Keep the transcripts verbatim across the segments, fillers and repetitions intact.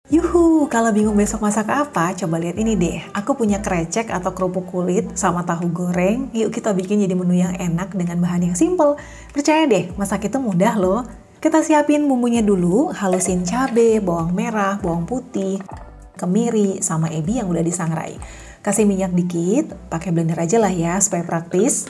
Yuhu, kalau bingung besok masak apa, coba lihat ini deh. Aku punya krecek atau kerupuk kulit sama tahu goreng. Yuk kita bikin jadi menu yang enak dengan bahan yang simple. Percaya deh, masak itu mudah loh. Kita siapin bumbunya dulu, halusin cabai, bawang merah, bawang putih, kemiri, sama ebi yang udah disangrai. Kasih minyak dikit, pakai blender aja lah ya supaya praktis.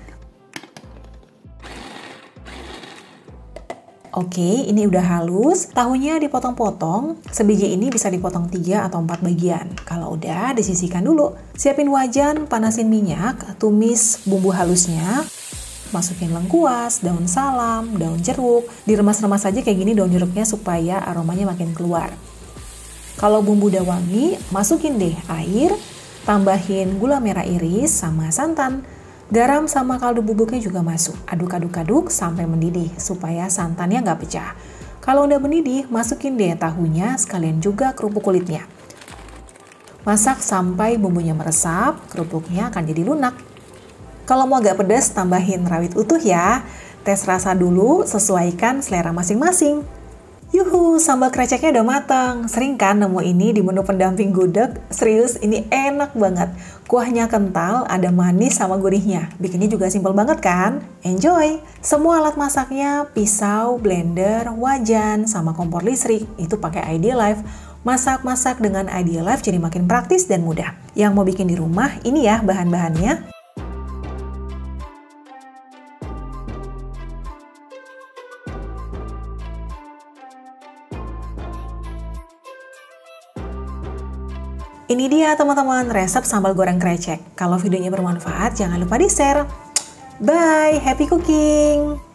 Oke, ini udah halus. Tahunya dipotong-potong. Sebiji ini bisa dipotong tiga atau empat bagian. Kalau udah, disisihkan dulu. Siapin wajan, panasin minyak, tumis bumbu halusnya. Masukin lengkuas, daun salam, daun jeruk. Diremas-remas aja kayak gini daun jeruknya supaya aromanya makin keluar. Kalau bumbu udah wangi, masukin deh air, tambahin gula merah iris sama santan. Garam sama kaldu bubuknya juga masuk. Aduk-aduk-aduk sampai mendidih supaya santannya nggak pecah. Kalau udah mendidih, masukin deh tahunya sekalian juga kerupuk kulitnya. Masak sampai bumbunya meresap, kerupuknya akan jadi lunak. Kalau mau agak pedas, tambahin rawit utuh ya. Tes rasa dulu, sesuaikan selera masing-masing. Yuhu, sambal kreceknya udah matang. Sering kan nemu ini di menu pendamping gudeg? Serius, ini enak banget. Kuahnya kental, ada manis sama gurihnya. Bikinnya juga simpel banget kan? Enjoy! Semua alat masaknya, pisau, blender, wajan, sama kompor listrik, itu pakai Idealife. Masak-masak dengan Idealife jadi makin praktis dan mudah. Yang mau bikin di rumah, ini ya bahan-bahannya. Ini dia teman-teman resep sambal goreng krecek. Kalau videonya bermanfaat, jangan lupa di-share. Bye, happy cooking!